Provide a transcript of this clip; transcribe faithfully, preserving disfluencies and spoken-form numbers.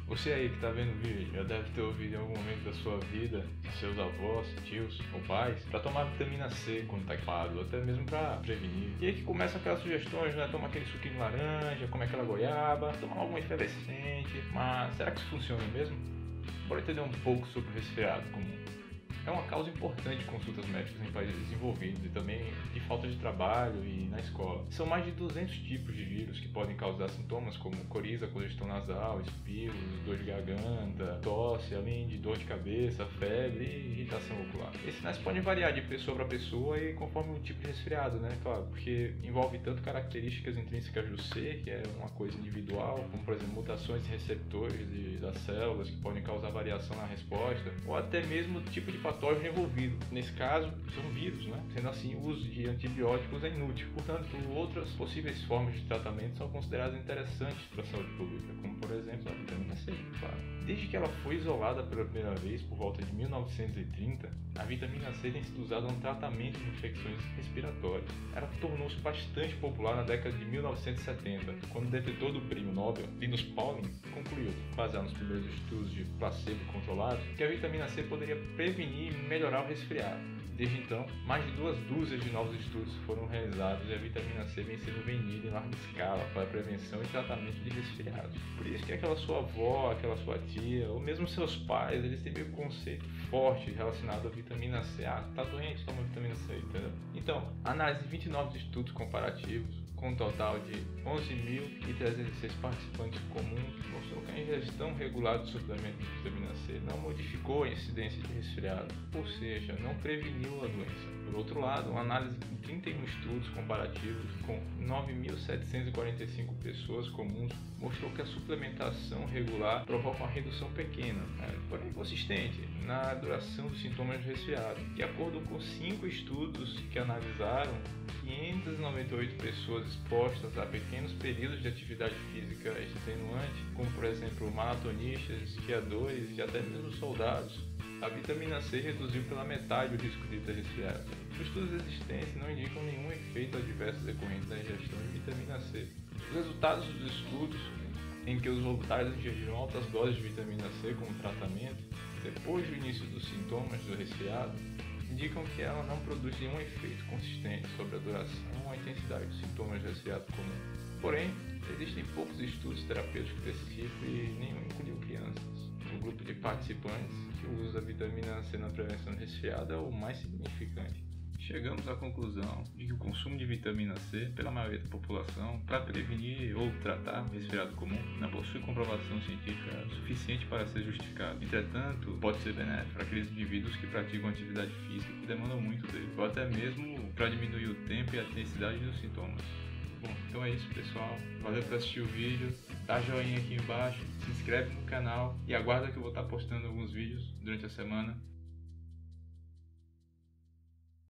Você aí que está vendo o vídeo já deve ter ouvido em algum momento da sua vida de seus avós, tios ou pais para tomar vitamina C quando está gripado, ou até mesmo para prevenir. E aí que começam aquelas sugestões, né? Tomar aquele suquinho de laranja, comer aquela goiaba, tomar alguma efervescente. Mas será que isso funciona mesmo? Bora entender um pouco sobre o resfriado comum. É uma causa importante de consultas médicas em países desenvolvidos e também de falta de trabalho e na escola. São mais de duzentos tipos de vírus que podem causar sintomas como coriza, congestão nasal, espirros, dor de garganta, tosse, além de dor de cabeça, febre e irritação ocular. Esses sinais podem variar de pessoa para pessoa e conforme o tipo de resfriado, né? Claro, porque envolve tanto características intrínsecas do ser, que é uma coisa individual, como por exemplo mutações de receptores e das células que podem causar variação na resposta, ou até mesmo o tipo de patógeno envolvido. Nesse caso, são vírus, né? Sendo assim, o uso de antibióticos é inútil. Portanto, outras possíveis formas de tratamento são consideradas interessantes para a saúde pública, como por exemplo a vitamina C, claro. Desde que ela foi isolada pela primeira vez, por volta de mil novecentos e trinta, a vitamina C tem sido usada no tratamento de infecções respiratórias. Ela tornou-se bastante popular na década de mil novecentos e setenta, quando o detentor do prêmio Nobel, Linus Pauling, concluiu, baseado nos primeiros estudos de placebo controlados, que a vitamina C poderia prevenir e melhorar o resfriado. Desde então, mais de duas dúzias de novos estudos foram realizados e a vitamina C vem sendo vendida em larga escala para prevenção e tratamento de resfriados. Por isso que aquela sua avó, aquela sua tia, ou mesmo seus pais, eles têm meio conceito forte relacionado à vitamina C. Ah, tá doente, toma vitamina C, entendeu? Então, análise de vinte e nove estudos comparativos, com um total de onze mil trezentos e seis participantes comuns, mostrou que a ingestão regular de suplemento de vitamina C não modificou a incidência de resfriado, ou seja, não preveniu a doença. Por outro lado, uma análise de trinta e um estudos comparativos com nove mil setecentos e quarenta e cinco pessoas comuns mostrou que a suplementação regular provoca uma redução pequena, né, porém consistente, na duração dos sintomas de resfriado. De acordo com cinco estudos que analisaram quinhentas e noventa e oito pessoas expostas a pequenos períodos de atividade física extenuante, como por exemplo maratonistas, esquiadores e até mesmo soldados, a vitamina C reduziu pela metade o risco de ter resfriado. Os estudos existentes não indicam nenhum efeito adverso decorrente da ingestão de vitamina C. Os resultados dos estudos em que os voluntários ingeriram altas doses de vitamina C como tratamento, depois do início dos sintomas do resfriado, indicam que ela não produz nenhum efeito consistente sobre a duração ou a intensidade dos sintomas de resfriado comum. Porém, existem poucos estudos terapêuticos desse tipo e nenhum incluiu crianças. O grupo de participantes que usa a vitamina C na prevenção de resfriado é o mais significante. Chegamos à conclusão de que o consumo de vitamina C pela maioria da população para prevenir ou tratar o resfriado comum não possui comprovação científica suficiente para ser justificado. Entretanto, pode ser benéfico para aqueles indivíduos que praticam atividade física e demandam muito dele, ou até mesmo para diminuir o tempo e a intensidade dos sintomas. Bom, então é isso, pessoal. Valeu por assistir o vídeo. Dá joinha aqui embaixo, se inscreve no canal e aguarda que eu vou estar postando alguns vídeos durante a semana.